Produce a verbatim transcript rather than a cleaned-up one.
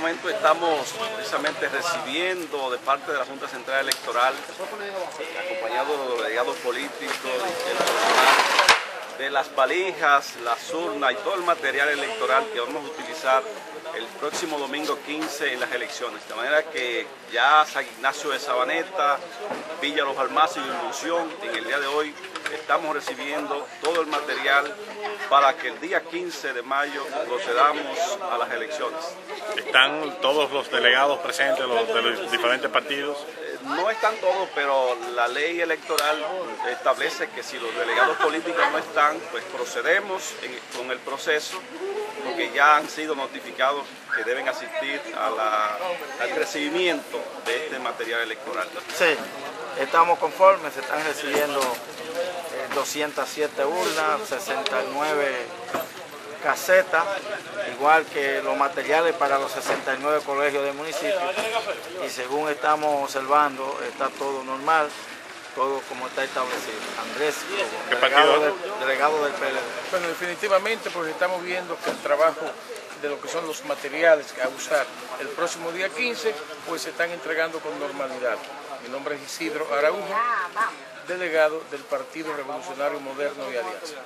momento estamos precisamente recibiendo de parte de la Junta Central Electoral, acompañado de los delegados políticos, del personal, de las valijas, las urnas y todo el material electoral que vamos a utilizar el próximo domingo quince en las elecciones. De manera que ya San Ignacio de Sabaneta, Villa Los Almáceos y Monción, en el día de hoy estamos recibiendo todo el material para que el día quince de mayo procedamos a las elecciones. ¿Están todos los delegados presentes los, de los diferentes partidos? Eh, no están todos, pero la ley electoral establece que si los delegados políticos no están, pues procedemos en, con el proceso, porque ya han sido notificados que deben asistir a la, al recibimiento de este material electoral. Sí, estamos conformes, se están recibiendo eh, doscientas siete urnas, sesenta y nueve casetas, igual que los materiales para los sesenta y nueve colegios del municipio, y según estamos observando está todo normal, todo como está establecido. Andrés, delegado, de, delegado del P L D. Bueno, definitivamente porque estamos viendo que el trabajo de lo que son los materiales a usar el próximo día quince, pues se están entregando con normalidad. Mi nombre es Isidro Araujo, delegado del Partido Revolucionario Moderno y Alianza.